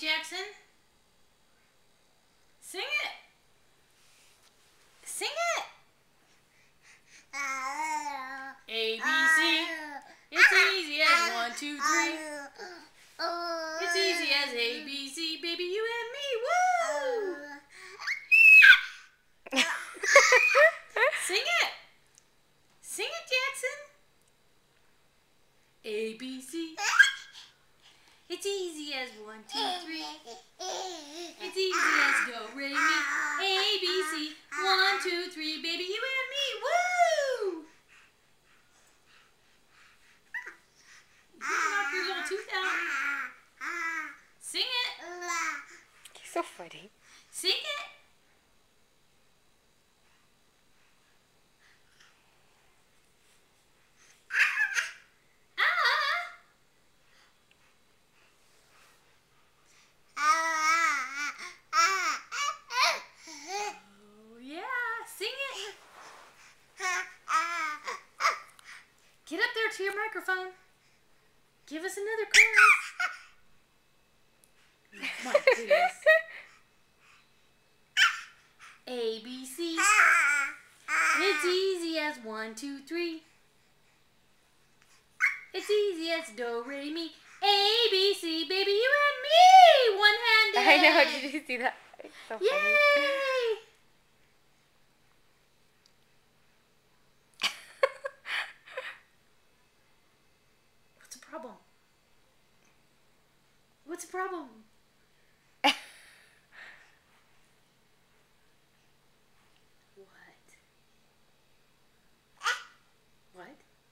Jackson. Sing it. Sing it. A, B, C. It's easy as 1, 2, 3. It's easy as A, B, C. Baby, you and me. Woo! Sing it. Sing it, Jackson. A, B, C. It's easy as 1, 2, 3. It's easy as do, re, mi. A, B, C. 1, 2, 3. Baby, you and me. Woo! You can knock your little tooth out. Sing it. You're so funny. Sing it. Get up there to your microphone. Give us another chorus. My goodness. A, B, C. It's easy as 1, 2, 3. It's easy as do, re, mi. A, B, C. Baby, you and me. One-handed. I know. Did you see that? It's so funny. Yay! What's the problem? What's the problem? What?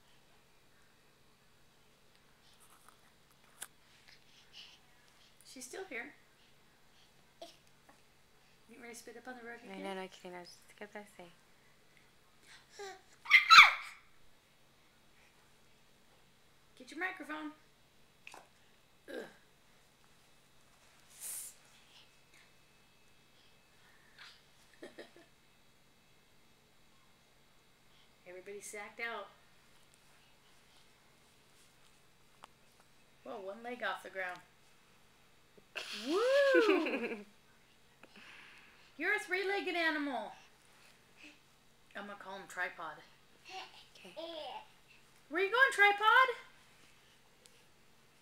She's still here. You ready to spit up on the rug again? No, kidding. I was just going to say. Get your microphone. Ugh. Everybody sacked out. Whoa, one leg off the ground. Woo! You're a three-legged animal. I'm going to call him Tripod. Okay. Where you going, Tripod?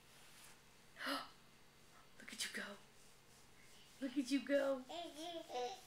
Look at you go. Look at you go.